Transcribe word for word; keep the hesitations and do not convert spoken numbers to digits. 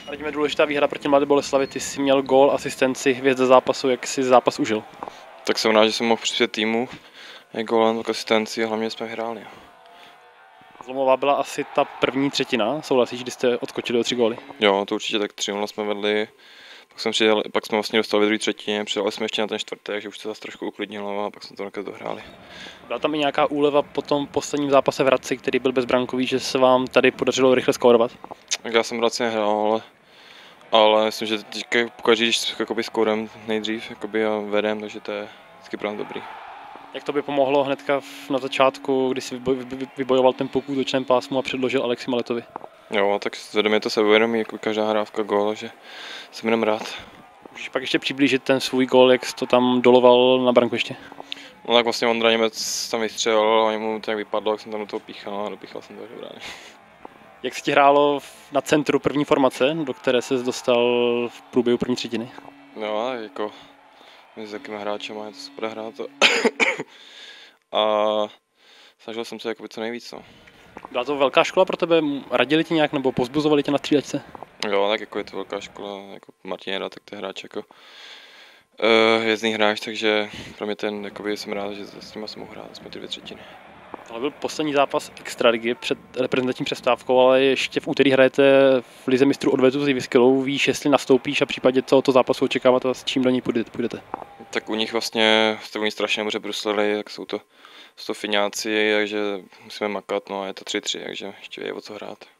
Radíme, důležitá výhra proti Mladé Boleslavi, ty jsi měl gól, asistenci, hvězda zápasu, jak si zápas užil? Tak jsem rád, že jsem mohl přispět týmu, jak gólem, tak asistenci a hlavně jsme hráli. Zlomová byla asi ta první třetina, souhlasíš, kdy jste odskočili o tři góly? Jo, to určitě tak tři nula jsme vedli, pak, jsem přijel, pak jsme vlastně dostali ve druhé třetině, přijeli jsme ještě na ten čtvrtek, takže už se zase trošku uklidnilo a pak jsme to nakonec dohráli. Byla tam i nějaká úleva po tom posledním zápase v Hradci, který byl bezbrankový, že se vám tady podařilo rychle skórovat? Tak já jsem v Hradci nehrál, ale, ale myslím, že teďka pokaždé, když jakoby skórem nejdřív jakoby a vedem, takže to je vždycky pro nás dobrý. Jak to by pomohlo hnedka na začátku, kdy jsi vybojoval ten puk v útočném pásmu a předložil Alexi Maletovi? Jo, tak zvedem je to sebevědomí, jako každá hrávka gól, že jsem jenom rád. Můžeš pak ještě přiblížit ten svůj gól, jak jsi to tam doloval na brankoviště? No tak vlastně Ondra Němec tam vystřelil a mu to jak vypadlo, jak jsem tam do toho píchal a dopíchal jsem to do brány. Jak se ti hrálo na centru první formace, do které ses dostal v průběhu první třetiny? No, jako mezi takými hráčema je to super hrát a snažil jsem se jakoby co nejvíc. No. Byla to velká škola pro tebe? Radili ti nějak nebo pozbuzovali tě na střídačce? Jo, tak jako je to velká škola, jako Martin Jeda, tak to je hráč jako uh, hvězdný hráč, takže pro mě ten, jakoby, jsem rád, že s nimi jsem mohl hrát, jsme ty dvě třetiny. Ale byl poslední zápas extraligy před reprezentační přestávkou, ale ještě v úterý hrajete v lize mistrů odvetu s Vyskylou. Víš, jestli nastoupíš a v případě tohoto zápasu očekávat a s čím do ní půjdete? Tak u nich vlastně, to oni strašně dobře bruslili, tak jsou to, jsou to Fiňáci, takže musíme makat, no a je to tři tři, takže ještě je o co hrát.